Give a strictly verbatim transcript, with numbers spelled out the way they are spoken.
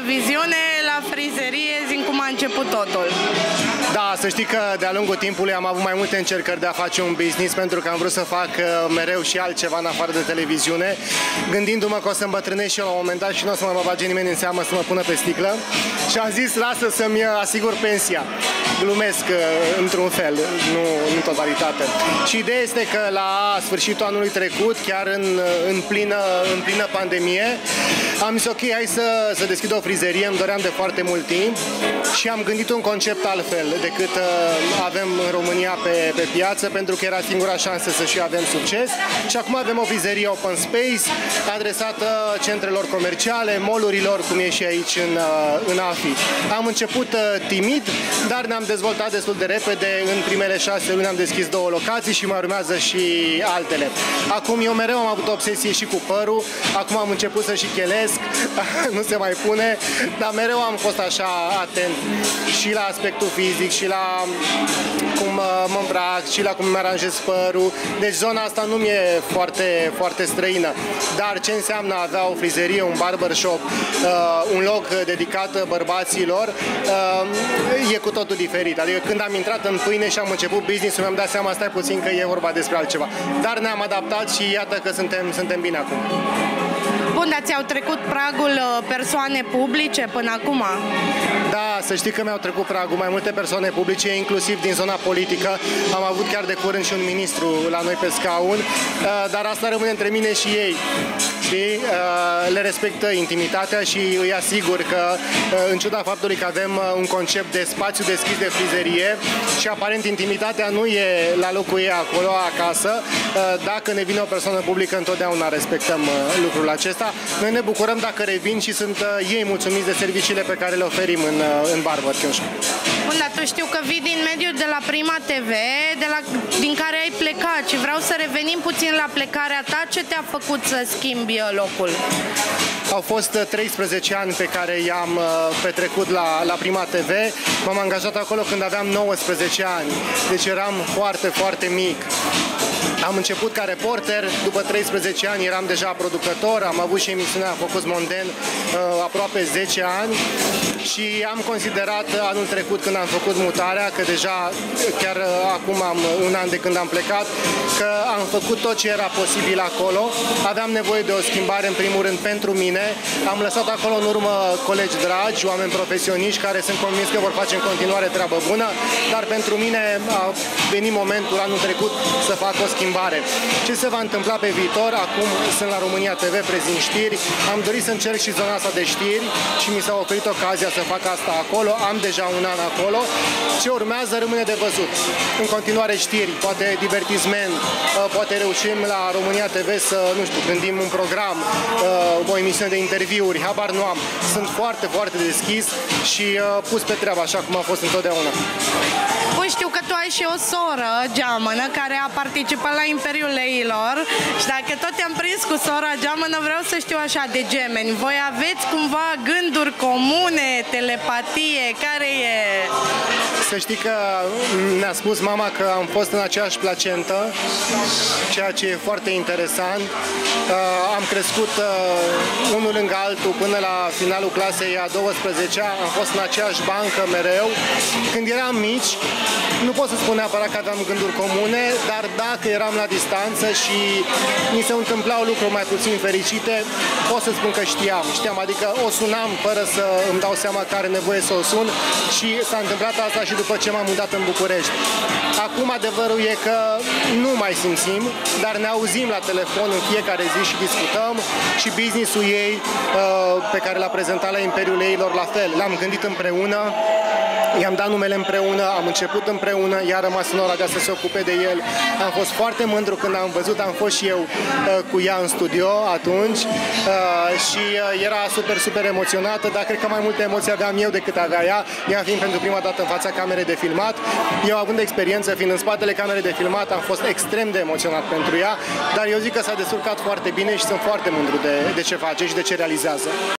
televiziune, la frizerie, zi cum a început totul. Da, să știi că de-a lungul timpului am avut mai multe încercări de a face un business, pentru că am vrut să fac mereu și altceva în afară de televiziune, gândindu-mă că o să îmbătrânesc și eu la un moment dat și nu o să mă bage nimeni în seamă să mă pună pe sticlă. Și am zis, lasă să-mi asigur pensia. Glumesc într-un fel, nu în totalitate. Și ideea este că la sfârșitul anului trecut, chiar în, în, plină, în plină pandemie, am zis ok, hai să, să deschid o frizerie, îmi doream de foarte mult timp și am gândit un concept altfel decât uh, avem în România pe, pe piață, pentru că era singura șansă să și avem succes. Și acum avem o frizerie open space adresată centrelor comerciale, mall-urilor, cum e și aici în, uh, în AFI. Am început uh, timid, dar ne-am dezvoltat destul de repede. În primele șase luni am deschis două locații și mai urmează și altele. Acum eu mereu am avut o obsesie și cu părul, acum am început să și chelesc, nu se mai pune, dar mereu am fost așa atent și la aspectul fizic, și la cum mă îmbrac, și la cum îmi aranjez părul. Deci zona asta nu mi-e foarte, foarte străină. Dar ce înseamnă a avea o frizerie, un barbershop, uh, un loc dedicat bărbaților, uh, e cu totul diferit. Adică când am intrat în pâine și am început business-ul, mi-am dat seama, stai puțin, că e vorba despre altceva. Dar ne-am adaptat și iată că suntem, suntem bine acum. Bun, dar ți-au trecut pragul persoane publice până acum? Da, să știi că mi-au trecut pragul mai multe persoane publice, inclusiv din zona politică. Am avut chiar de curând și un ministru la noi pe scaun, dar asta rămâne între mine și ei. Știi? Le respectă intimitatea și îi asigur că, în ciuda faptului că avem un concept de spațiu deschis de frizerie și aparent intimitatea nu e la locul ei acolo, acasă, dacă ne vine o persoană publică, întotdeauna respectăm lucrul acesta. Noi ne bucurăm dacă revin și sunt ei mulțumiți de serviciile pe care le oferim în, în Barber Kiosk. Bun, dar tu știu că vii din mediul de la Prima T V, de la, din care ai plecat, și vreau să revenim puțin la plecarea ta. Ce te-a făcut să schimbi locul? Au fost treisprezece ani pe care i-am petrecut la, la Prima T V. M-am angajat acolo când aveam nouăsprezece ani, deci eram foarte, foarte mic. Am început ca reporter, după treisprezece ani eram deja producător, am avut și emisiunea Focus Monden aproape zece ani și am considerat anul trecut, când am făcut mutarea, că deja chiar acum am un an de când am plecat, că am făcut tot ce era posibil acolo. Aveam nevoie de o schimbare, în primul rând, pentru mine. Am lăsat acolo în urmă colegi dragi, oameni profesioniști care sunt convins că vor face în continuare treabă bună, dar pentru mine a venit momentul anul trecut să fac o schimbare. Ce se va întâmpla pe viitor? Acum sunt la România T V, prezint știri, am dorit să încerc și zona asta de știri și mi s-a oferit ocazia să fac asta acolo, am deja un an acolo. Ce urmează rămâne de văzut. În continuare știri, poate divertisment, poate reușim la România T V să, nu știu, gândim un program, o emisiune de interviuri, habar nu am. Sunt foarte, foarte deschis și pus pe treabă, așa cum a fost întotdeauna. Bun, știu că tu ai și o soră geamănă care a participat la Imperiul Leilor și dacă tot te-am prins cu sora geamănă, vreau să știu așa de gemeni. Voi aveți cumva gânduri comune, telepatie, care e? Să știi că ne-a spus mama că am fost în aceeași placentă, ceea ce e foarte interesant. Am crescut unul lângă altul până la finalul clasei a douăsprezecea, am fost în aceeași bancă mereu. Când eram mici, nu pot să spun neapărat că aveam gânduri comune, dar dacă eram la distanță și mi se întâmplau lucruri mai puțin fericite, pot să spun că știam, știam, adică o sunam fără să îmi dau seama că are nevoie să o sun și s-a întâmplat asta și după ce m-am mutat în București. Acum adevărul e că nu mai simțim, dar ne auzim la telefon în fiecare zi și discutăm și business-ul ei pe care l-a prezentat la Imperiul Leilor la fel, l-am gândit împreună. I-am dat numele împreună, am început împreună, ea a rămas în Oradea să se ocupe de el. Am fost foarte mândru când am văzut, am fost și eu uh, cu ea în studio atunci uh, și uh, era super, super emoționată, dar cred că mai multe emoții aveam eu decât avea ea, ea fiind pentru prima dată în fața camerei de filmat. Eu având experiență, fiind în spatele camerei de filmat, am fost extrem de emoționat pentru ea, dar eu zic că s-a descurcat foarte bine și sunt foarte mândru de, de ce face și de ce realizează.